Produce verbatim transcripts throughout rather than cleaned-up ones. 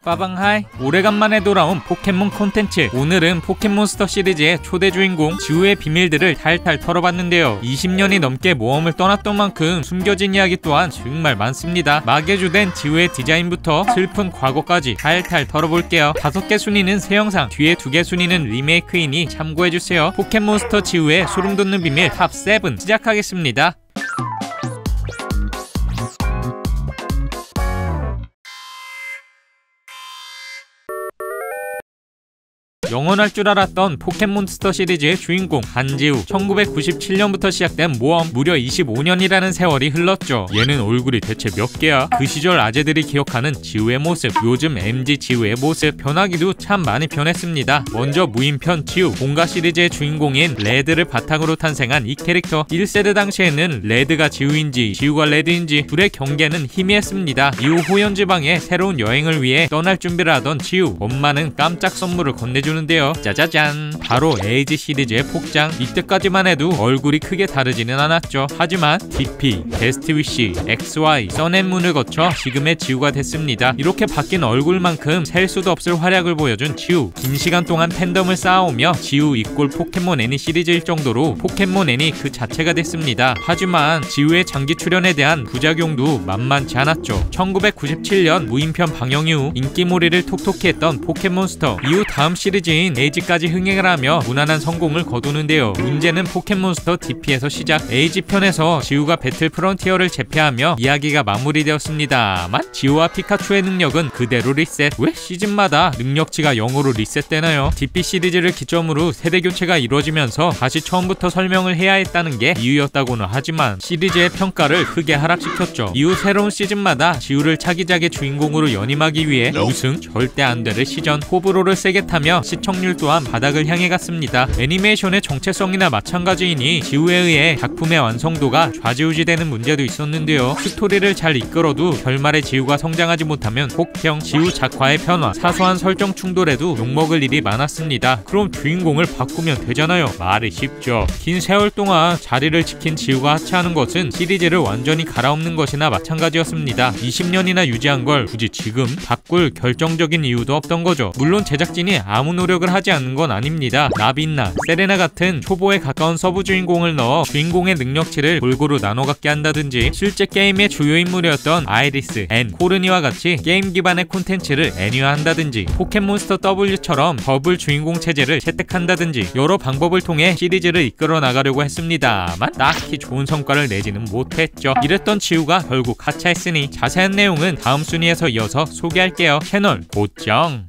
빠방하이, 오래간만에 돌아온 포켓몬 콘텐츠. 오늘은 포켓몬스터 시리즈의 초대 주인공 지우의 비밀들을 탈탈 털어봤는데요. 이십 년이 넘게 모험을 떠났던 만큼 숨겨진 이야기 또한 정말 많습니다. 마개주된 지우의 디자인부터 슬픈 과거까지 탈탈 털어볼게요. 다섯 개 순위는 새 영상, 뒤에 두 개 순위는 리메이크이니 참고해주세요. 포켓몬스터 지우의 소름돋는 비밀 탑 칠 시작하겠습니다. 영원할 줄 알았던 포켓몬스터 시리즈의 주인공 한지우. 천구백구십칠 년부터 시작된 모험, 무려 이십오 년이라는 세월이 흘렀죠. 얘는 얼굴이 대체 몇 개야? 그 시절 아재들이 기억하는 지우의 모습, 요즘 엠지 지우의 모습, 변하기도 참 많이 변했습니다. 먼저 무인편 지우, 본가 시리즈의 주인공인 레드를 바탕으로 탄생한 이 캐릭터. 일 세대 당시에는 레드가 지우인지 지우가 레드인지 둘의 경계는 희미했습니다. 이후 호연지방에 새로운 여행을 위해 떠날 준비를 하던 지우. 엄마는 깜짝 선물을 건네주는 데요. 짜자잔, 바로 에이지 시리즈의 복장. 이때까지만 해도 얼굴이 크게 다르지는 않았죠. 하지만 디피, 베스트위시, 엑스와이, 선앤문을 거쳐 지금의 지우가 됐습니다. 이렇게 바뀐 얼굴만큼 셀 수도 없을 활약을 보여준 지우. 긴 시간 동안 팬덤을 쌓아오며 지우 이꼴 포켓몬 애니 시리즈일 정도로 포켓몬 애니 그 자체가 됐습니다. 하지만 지우의 장기 출연에 대한 부작용도 만만치 않았죠. 천구백구십칠 년 무인편 방영 이후 인기몰이를 톡톡히 했던 포켓몬스터. 이후 다음 시리즈 에이지까지 흥행을 하며 무난한 성공을 거두는데요. 문제는 포켓몬스터 디피에서 시작. 에이지편에서 지우가 배틀 프론티어를 제패하며 이야기가 마무리되었습니다만 지우와 피카츄의 능력은 그대로 리셋. 왜 시즌마다 능력치가 영으로 리셋되나요? 디피 시리즈를 기점으로 세대 교체가 이루어지면서 다시 처음부터 설명을 해야 했다는 게 이유였다고는 하지만 시리즈의 평가를 크게 하락시켰죠. 이후 새로운 시즌마다 지우를 차기작의 주인공으로 연임하기 위해 우승 절대 안 되를 시전, 호불호를 세게 타며 시청률 또한 바닥을 향해 갔습니다. 애니메이션의 정체성이나 마찬가지이니 지우에 의해 작품의 완성도가 좌지우지되는 문제도 있었는데요. 스토리를 잘 이끌어도 결말에 지우가 성장하지 못하면 혹평, 지우 작화의 변화, 사소한 설정 충돌에도 욕먹을 일이 많았습니다. 그럼 주인공을 바꾸면 되잖아요. 말이 쉽죠. 긴 세월 동안 자리를 지킨 지우가 하차하는 것은 시리즈를 완전히 갈아엎는 것이나 마찬가지였습니다. 이십 년이나 유지한 걸 굳이 지금 바꿀 결정적인 이유도 없던 거죠. 물론 제작진이 아무 노력을 하지 않는 건 아닙니다. 나빈나, 세레나 같은 초보에 가까운 서브 주인공을 넣어 주인공의 능력치를 골고루 나눠 갖게 한다든지, 실제 게임의 주요 인물이었던 아이리스, 앤, 코르니와 같이 게임 기반의 콘텐츠를 애니화한다든지, 포켓몬스터 W처럼 더블 주인공 체제를 채택한다든지 여러 방법을 통해 시리즈를 이끌어 나가려고 했습니다만 딱히 좋은 성과를 내지는 못했죠. 이랬던 지우가 결국 하차했으니 자세한 내용은 다음 순위에서 이어서 소개할게요. 채널 고정!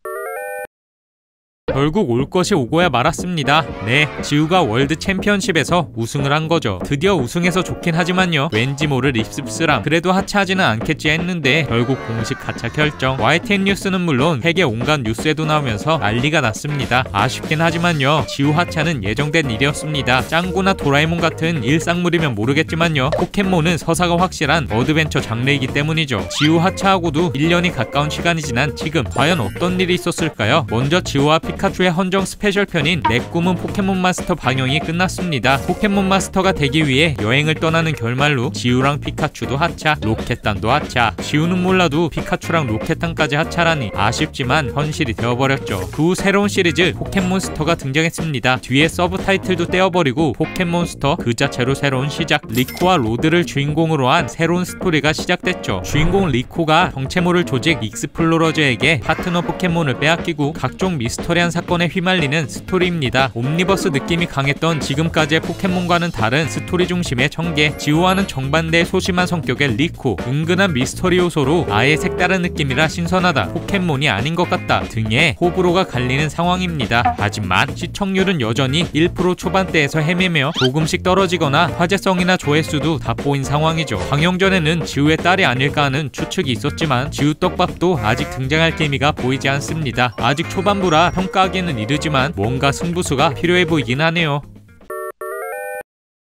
결국 올 것이 오고야 말았습니다. 네, 지우가 월드 챔피언십에서 우승을 한 거죠. 드디어 우승해서 좋긴 하지만요, 왠지 모를 립습스랑 그래도 하차하지는 않겠지 했는데 결국 공식 하차 결정. 와이티엔 뉴스는 물론 세계 온갖 뉴스에도 나오면서 난리가 났습니다. 아쉽긴 하지만요, 지우 하차는 예정된 일이었습니다. 짱구나 도라에몽 같은 일상물이면 모르겠지만요, 포켓몬은 서사가 확실한 어드벤처 장르이기 때문이죠. 지우 하차하고도 일 년이 가까운 시간이 지난 지금 과연 어떤 일이 있었을까요? 먼저 지우와 피카 피카츄의 헌정 스페셜편인 내 꿈은 포켓몬 마스터 방영이 끝났습니다. 포켓몬 마스터가 되기 위해 여행을 떠나는 결말로 지우랑 피카츄도 하차, 로켓단도 하차. 지우는 몰라도 피카츄랑 로켓단까지 하차라니 아쉽지만 현실이 되어버렸죠. 그 후 새로운 시리즈 포켓몬스터가 등장했습니다. 뒤에 서브 타이틀도 떼어버리고 포켓몬스터 그 자체로 새로운 시작. 리코와 로드를 주인공으로 한 새로운 스토리가 시작됐죠. 주인공 리코가 정체모를 조직 익스플로러즈에게 파트너 포켓몬을 빼앗기고 각종 미스터리한 사건에 휘말리는 스토리입니다. 옴니버스 느낌이 강했던 지금까지의 포켓몬과는 다른 스토리 중심의 전개, 지우와는 정반대의 소심한 성격의 리코, 은근한 미스터리 요소로 아예 색다른 느낌이라 신선하다, 포켓몬이 아닌 것 같다 등의 호불호가 갈리는 상황입니다. 하지만 시청률은 여전히 일 퍼센트 초반대에서 헤매며 조금씩 떨어지거나 화제성이나 조회수도 다 보인 상황이죠. 방영 전에는 지우의 딸이 아닐까 하는 추측이 있었지만 지우 떡밥도 아직 등장할 기미가 보이지 않습니다. 아직 초반부라 평가 하기는 이르지만 뭔가 승부수가 필요해 보이긴 하네요.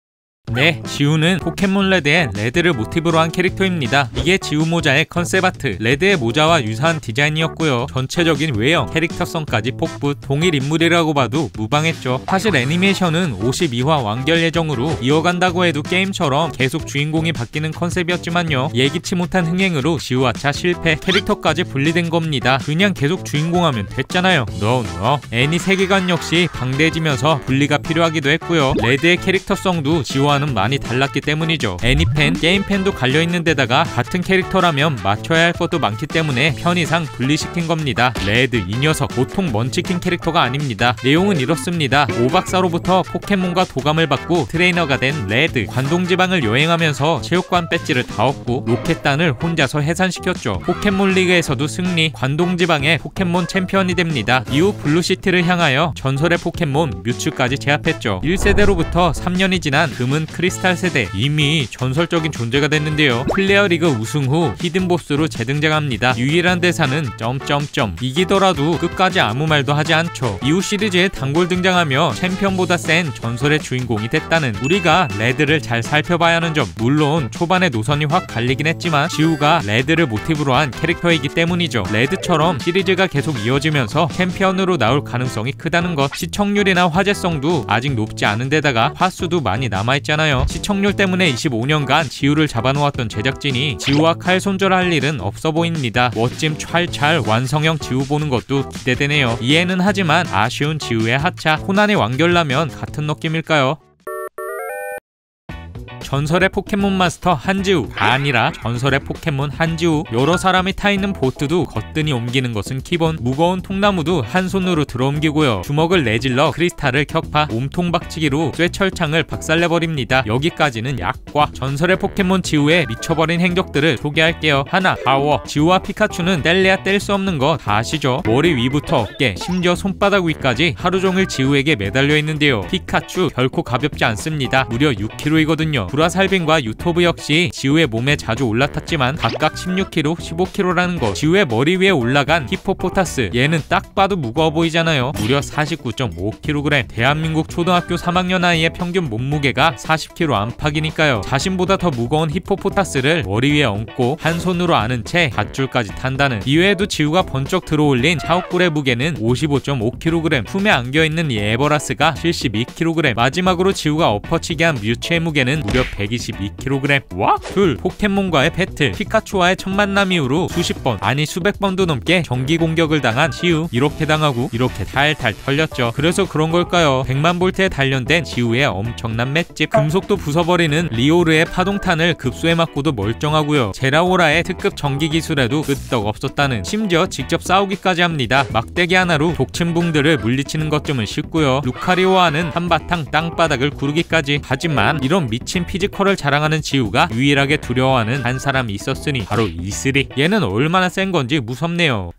네, 지우는 포켓몬 레드의 레드를 모티브로 한 캐릭터입니다. 이게 지우 모자의 컨셉 아트, 레드의 모자와 유사한 디자인이었고요. 전체적인 외형, 캐릭터성까지 폭붓, 동일 인물이라고 봐도 무방했죠. 사실 애니메이션은 오십이 화 완결 예정으로 이어간다고 해도 게임처럼 계속 주인공이 바뀌는 컨셉이었지만요, 예기치 못한 흥행으로 지우아차 실패, 캐릭터까지 분리된 겁니다. 그냥 계속 주인공 하면 됐잖아요. No, no. 애니 세계관 역시 방대해지면서 분리가 필요하기도 했고요. 레드의 캐릭터성도 지우와는 많이 달랐기 때문이죠. 애니팬, 게임팬도 갈려있는 데다가 같은 캐릭터라면 맞춰야 할 것도 많기 때문에 편의상 분리시킨 겁니다. 레드, 이 녀석 보통 먼치킨 캐릭터가 아닙니다. 내용은 이렇습니다. 오박사로부터 포켓몬과 도감을 받고 트레이너가 된 레드, 관동지방을 여행하면서 체육관 배지를 다 얻고 로켓단을 혼자서 해산시켰죠. 포켓몬 리그에서도 승리, 관동지방의 포켓몬 챔피언이 됩니다. 이후 블루시티를 향하여 전설의 포켓몬 뮤츠까지 제압했죠. 일 세대로부터 삼 년이 지난 금은 크리스탈 세대, 이미 전설적인 존재가 됐는데요. 플레이어 리그 우승 후 히든보스로 재등장합니다. 유일한 대사는 점점점, 이기더라도 끝까지 아무 말도 하지 않죠. 이후 시리즈에 단골 등장하며 챔피언보다 센 전설의 주인공이 됐다는, 우리가 레드를 잘 살펴봐야 하는 점. 물론 초반에 노선이 확 갈리긴 했지만 지우가 레드를 모티브로 한 캐릭터이기 때문이죠. 레드처럼 시리즈가 계속 이어지면서 챔피언으로 나올 가능성이 크다는 것. 시청률이나 화제성도 아직 높지 않은 데다가 화수도 많이 남아있잖아요. 시청률 때문에 이십오 년간 지우를 잡아놓았던 제작진이 지우와 칼 손절할 일은 없어 보입니다. 멋짐 찰찰 완성형 지우 보는 것도 기대되네요. 이해는 하지만 아쉬운 지우의 하차. 호난의 완결라면 같은 느낌일까요? 전설의 포켓몬 마스터 한지우, 아니라 전설의 포켓몬 한지우. 여러 사람이 타있는 보트도 거뜬히 옮기는 것은 기본. 무거운 통나무도 한 손으로 들어옮기고요. 주먹을 내질러 크리스탈을 격파, 몸통 박치기로 쇠철창을 박살내버립니다. 여기까지는 약과. 전설의 포켓몬 지우의 미쳐버린 행적들을 소개할게요. 하나, 파워. 지우와 피카츄는 뗄래야 뗄 수 없는 거 다 아시죠? 머리 위부터 어깨, 심지어 손바닥 위까지 하루종일 지우에게 매달려 있는데요. 피카츄 결코 가볍지 않습니다. 무려 육 킬로그램이거든요. 브라살빈과 유토브 역시 지우의 몸에 자주 올라탔지만 각각 십육 킬로그램, 십오 킬로그램라는 거. 지우의 머리 위에 올라간 히포포타스, 얘는 딱 봐도 무거워 보이잖아요. 무려 사십구 점 오 킬로그램. 대한민국 초등학교 삼 학년 아이의 평균 몸무게가 사십 킬로그램 안팎이니까요. 자신보다 더 무거운 히포포타스를 머리 위에 얹고 한 손으로 안은 채 밧줄까지 탄다는. 이외에도 지우가 번쩍 들어올린 샤오꿀의 무게는 오십오 점 오 킬로그램. 품에 안겨있는 이 에버라스가 칠십이 킬로그램. 마지막으로 지우가 엎어치기 한 뮤츠의 무게는 무려 백이십이 킬로그램. 와! 둘, 포켓몬과의 배틀. 피카츄와의 첫 만남 이후로 수십 번, 아니 수백 번도 넘게 전기 공격을 당한 지우. 이렇게 당하고 이렇게 탈탈 털렸죠. 그래서 그런 걸까요? 백만 볼트에 단련된 지우의 엄청난 맷집. 금속도 부숴버리는 리오르의 파동탄을 급소에 맞고도 멀쩡하고요. 제라오라의 특급 전기 기술에도 끄떡 없었다는. 심지어 직접 싸우기까지 합니다. 막대기 하나로 독침붕들을 물리치는 것쯤은 쉽고요. 루카리오와는 한바탕 땅바닥을 구르기까지. 하지만 이런 미친 피지컬을 자랑하는 지우가 유일하게 두려워하는 한 사람이 있었으니 바로 이슬이. 얘는 얼마나 센 건지 무섭네요.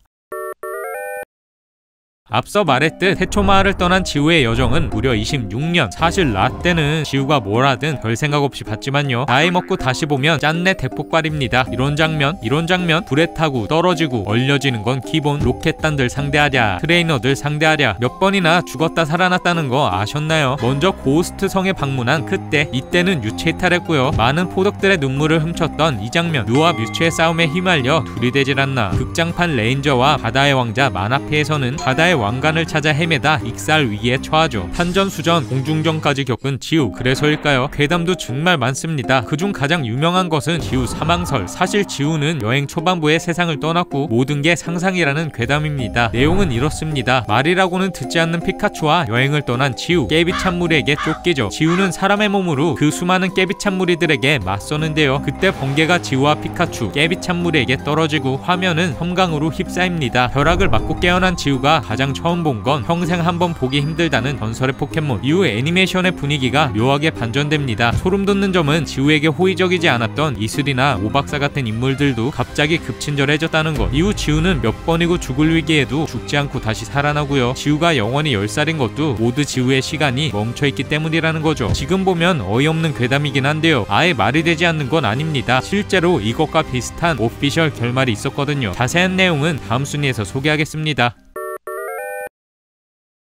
앞서 말했듯 태초마을을 떠난 지우의 여정은 무려 이십육 년. 사실 라떼는 지우가 뭘 하든 별 생각 없이 봤지만요, 나이 먹고 다시 보면 짠내 대폭발입니다. 이런 장면, 이런 장면. 불에 타고 떨어지고 얼려지는 건 기본. 로켓단들 상대하랴, 트레이너들 상대하랴. 몇 번이나 죽었다 살아났다는 거 아셨나요? 먼저 고스트 성에 방문한 그때, 이때는 유체 이탈했고요. 많은 포덕들의 눈물을 훔쳤던 이 장면. 누와 뮤츠의 싸움에 휘말려 둘이 되질 않나. 극장판 레인저와 바다의 왕자 마나페에서는 바다의 왕관을 찾아 헤매다 익살 위기에 처하죠. 탄전수전, 공중전까지 겪은 지우. 그래서일까요? 괴담도 정말 많습니다. 그중 가장 유명한 것은 지우 사망설. 사실 지우는 여행 초반부에 세상을 떠났고 모든 게 상상이라는 괴담입니다. 내용은 이렇습니다. 말이라고는 듣지 않는 피카츄와 여행을 떠난 지우. 깨비찬무리에게 쫓기죠. 지우는 사람의 몸으로 그 수많은 깨비찬무리들에게 맞서는데요. 그때 번개가 지우와 피카츄, 깨비찬무리에게 떨어지고 화면은 섬광으로 휩싸입니다. 벼락을 맞고 깨어난 지우가 가장 처음 본 건 평생 한번 보기 힘들다는 전설의 포켓몬. 이후 애니메이션의 분위기가 묘하게 반전됩니다. 소름 돋는 점은 지우에게 호의적이지 않았던 이슬이나 오박사 같은 인물들도 갑자기 급친절해졌다는 것. 이후 지우는 몇 번이고 죽을 위기에도 죽지 않고 다시 살아나고요. 지우가 영원히 열 살인 것도 모두 지우의 시간이 멈춰있기 때문이라는 거죠. 지금 보면 어이없는 괴담이긴 한데요, 아예 말이 되지 않는 건 아닙니다. 실제로 이것과 비슷한 오피셜 결말이 있었거든요. 자세한 내용은 다음 순위에서 소개하겠습니다.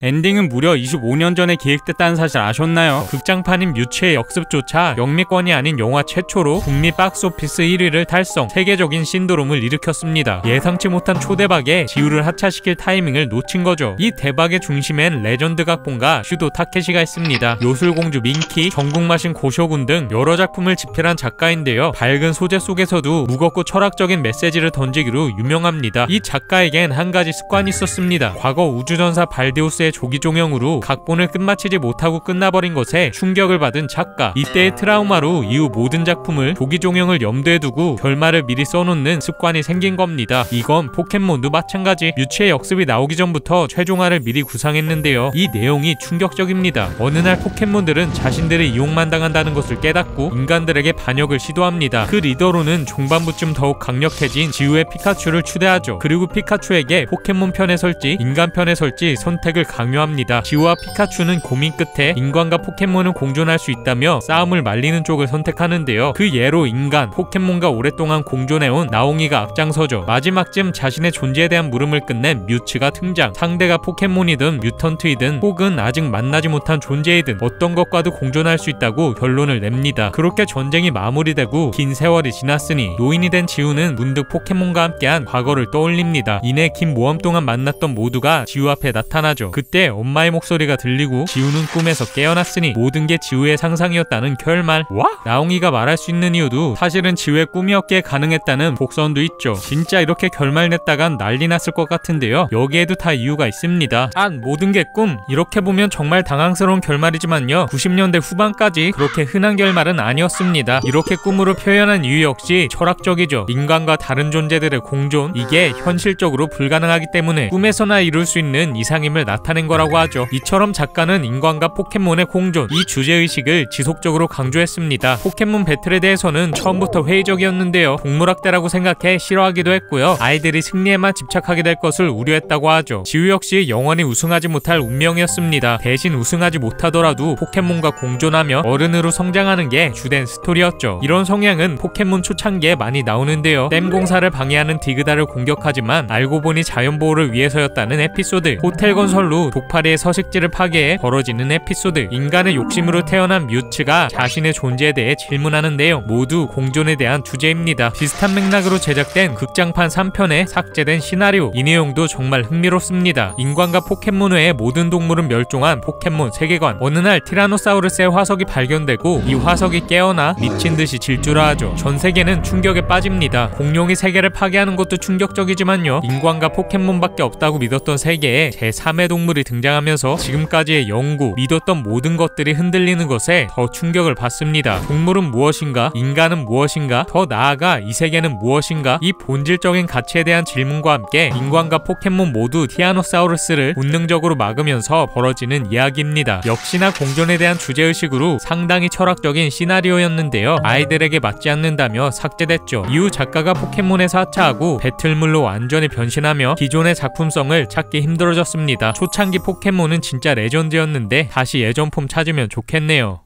엔딩은 무려 이십오 년 전에 기획됐다는 사실 아셨나요? 극장판인 뮤츠의 역습조차 영미권이 아닌 영화 최초로 북미 박스오피스 일 위를 달성, 세계적인 신드롬을 일으켰습니다. 예상치 못한 초대박에 지우를 하차시킬 타이밍을 놓친 거죠. 이 대박의 중심엔 레전드 각본가 슈도 타케시가 있습니다. 요술공주 민키, 전국마신 고쇼군 등 여러 작품을 집필한 작가인데요. 밝은 소재 속에서도 무겁고 철학적인 메시지를 던지기로 유명합니다. 이 작가에겐 한 가지 습관이 있었습니다. 과거 우주전사 발데우스의 조기종영으로 각본을 끝마치지 못하고 끝나버린 것에 충격을 받은 작가. 이때의 트라우마로 이후 모든 작품을 조기종영을 염두에 두고 결말을 미리 써놓는 습관이 생긴 겁니다. 이건 포켓몬도 마찬가지. 뮤츠의 역습이 나오기 전부터 최종화를 미리 구상했는데요. 이 내용이 충격적입니다. 어느 날 포켓몬들은 자신들이 이용만 당한다는 것을 깨닫고 인간들에게 반역을 시도합니다. 그 리더로는 중반부쯤 더욱 강력해진 지우의 피카츄를 추대하죠. 그리고 피카츄에게 포켓몬 편에 설지 인간 편에 설지 선택을 강요합니다. 지우와 피카츄는 고민 끝에 인간과 포켓몬을 공존할 수 있다며 싸움을 말리는 쪽을 선택하는데요. 그 예로 인간, 포켓몬과 오랫동안 공존해온 나옹이가 앞장서죠. 마지막쯤 자신의 존재에 대한 물음을 끝낸 뮤츠가 등장. 상대가 포켓몬이든 뮤턴트이든 혹은 아직 만나지 못한 존재이든 어떤 것과도 공존할 수 있다고 결론을 냅니다. 그렇게 전쟁이 마무리되고 긴 세월이 지났으니 노인이 된 지우는 문득 포켓몬과 함께한 과거를 떠올립니다. 이내 긴 모험 동안 만났던 모두가 지우 앞에 나타나죠. 그때 엄마의 목소리가 들리고 지우는 꿈에서 깨어났으니 모든 게 지우의 상상이었다는 결말. 와? 나옹이가 말할 수 있는 이유도 사실은 지우의 꿈이었기에 가능했다는 복선도 있죠. 진짜 이렇게 결말 냈다간 난리 났을 것 같은데요. 여기에도 다 이유가 있습니다. 아, 모든 게 꿈. 이렇게 보면 정말 당황스러운 결말이지만요. 구십 년대 후반까지 그렇게 흔한 결말은 아니었습니다. 이렇게 꿈으로 표현한 이유 역시 철학적이죠. 인간과 다른 존재들의 공존, 이게 현실적으로 불가능하기 때문에 꿈에서나 이룰 수 있는 이상임을 나타낸 거라고 하죠. 이처럼 작가는 인간과 포켓몬의 공존, 이 주제의식을 지속적으로 강조했습니다. 포켓몬 배틀에 대해서는 처음부터 회의적이었는데요. 동물학대라고 생각해 싫어하기도 했고요. 아이들이 승리에만 집착하게 될 것을 우려했다고 하죠. 지우 역시 영원히 우승하지 못할 운명이었습니다. 대신 우승하지 못하더라도 포켓몬과 공존하며 어른으로 성장하는 게 주된 스토리였죠. 이런 성향은 포켓몬 초창기에 많이 나오는데요. 댐 공사를 방해하는 디그다를 공격하지만 알고 보니 자연보호를 위해서였다는 에피소드, 호텔 건설로 독파리의 서식지를 파괴해 벌어지는 에피소드, 인간의 욕심으로 태어난 뮤츠가 자신의 존재에 대해 질문하는 내용, 모두 공존에 대한 주제입니다. 비슷한 맥락으로 제작된 극장판 삼 편에 삭제된 시나리오, 이 내용도 정말 흥미롭습니다. 인간과 포켓몬 외의 모든 동물은 멸종한 포켓몬 세계관. 어느 날 티라노사우루스의 화석이 발견되고 이 화석이 깨어나 미친듯이 질주를 하죠. 전 세계는 충격에 빠집니다. 공룡이 세계를 파괴하는 것도 충격적이지만요, 인간과 포켓몬밖에 없다고 믿었던 세계에 제삼의 동물이 등장하면서 지금까지의 연구, 믿었던 모든 것들이 흔들리는 것에 더 충격을 받습니다. 동물은 무엇인가? 인간은 무엇인가? 더 나아가 이 세계는 무엇인가? 이 본질적인 가치에 대한 질문과 함께 인간과 포켓몬 모두 티라노사우루스를 본능적으로 막으면서 벌어지는 이야기입니다. 역시나 공존에 대한 주제의식으로 상당히 철학적인 시나리오였는데요. 아이들에게 맞지 않는다며 삭제됐죠. 이후 작가가 포켓몬에서 하차하고 배틀물로 완전히 변신하며 기존의 작품성을 찾기 힘들어졌습니다. 초창기 포켓몬은 진짜 레전드였는데 다시 예전 폼 찾으면 좋겠네요.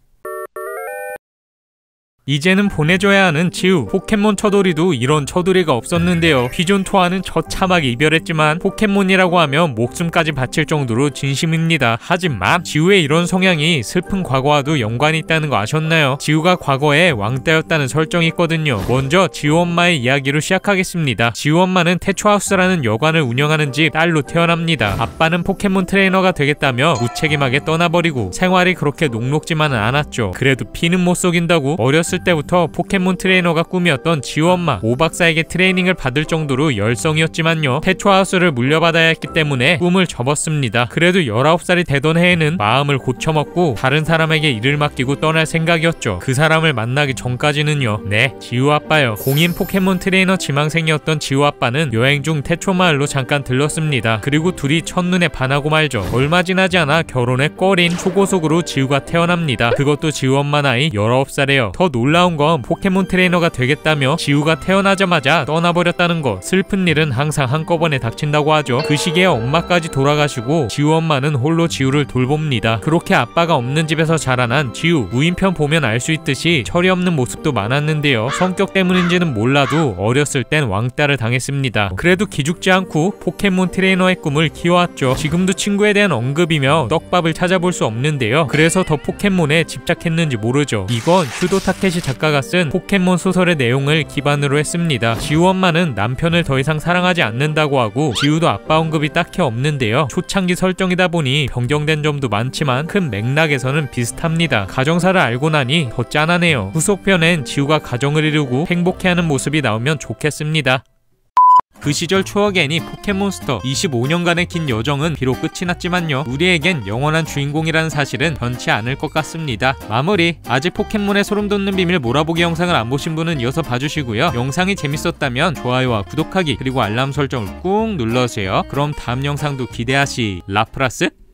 이제는 보내줘야 하는 지우. 포켓몬 처돌이도 이런 처돌이가 없었는데요. 비존토와는 처참하게 이별했지만 포켓몬이라고 하면 목숨까지 바칠 정도로 진심입니다. 하지만 지우의 이런 성향이 슬픈 과거와도 연관이 있다는 거 아셨나요? 지우가 과거에 왕따였다는 설정이 있거든요. 먼저 지우 엄마의 이야기로 시작하겠습니다. 지우 엄마는 태초하우스라는 여관을 운영하는 집 딸로 태어납니다. 아빠는 포켓몬 트레이너가 되겠다며 무책임하게 떠나버리고 생활이 그렇게 녹록지만은 않았죠. 그래도 피는 못 속인다고 어렸을 때부터 포켓몬 트레이너가 꿈이었던 지우 엄마. 오 박사에게 트레이닝을 받을 정도로 열성이었지만요, 태초하우스를 물려받아야 했기 때문에 꿈을 접었습니다. 그래도 열아홉 살이 되던 해에는 마음을 고쳐먹고 다른 사람에게 일을 맡기고 떠날 생각이었죠. 그 사람을 만나기 전까지는요. 네, 지우 아빠요. 공인 포켓몬 트레이너 지망생이었던 지우 아빠는 여행 중 태초마을로 잠깐 들렀습니다. 그리고 둘이 첫눈에 반하고 말죠. 얼마 지나지 않아 결혼에 꺼린 초고속으로 지우가 태어납니다. 그것도 지우 엄마 나이 열아홉 살에요. 더 놀라운 건 포켓몬 트레이너가 되겠다며 지우가 태어나자마자 떠나버렸다는 거. 슬픈 일은 항상 한꺼번에 닥친다고 하죠. 그 시기에 엄마까지 돌아가시고 지우 엄마는 홀로 지우를 돌봅니다. 그렇게 아빠가 없는 집에서 자라난 지우. 무인편 보면 알 수 있듯이 철이 없는 모습도 많았는데요. 성격 때문인지는 몰라도 어렸을 땐 왕따를 당했습니다. 그래도 기죽지 않고 포켓몬 트레이너의 꿈을 키워왔죠. 지금도 친구에 대한 언급이며 떡밥을 찾아볼 수 없는데요. 그래서 더 포켓몬에 집착했는지 모르죠. 이건 휴도 타케시 작가가 쓴 포켓몬 소설의 내용을 기반으로 했습니다. 지우 엄마는 남편을 더 이상 사랑하지 않는다고 하고 지우도 아빠 언급이 딱히 없는데요. 초창기 설정이다 보니 변경된 점도 많지만 큰 맥락에서는 비슷합니다. 가정사를 알고 나니 더 짠하네요. 후속편엔 지우가 가정을 이루고 행복해하는 모습이 나오면 좋겠습니다. 그 시절 추억이 애니 포켓몬스터. 이십오 년간의 긴 여정은 비록 끝이 났지만요, 우리에겐 영원한 주인공이라는 사실은 변치 않을 것 같습니다. 마무리. 아직 포켓몬의 소름 돋는 비밀 몰아보기 영상을 안 보신 분은 이어서 봐주시고요. 영상이 재밌었다면 좋아요와 구독하기 그리고 알람 설정을 꾹 눌러주세요. 그럼 다음 영상도 기대하시 라프라스.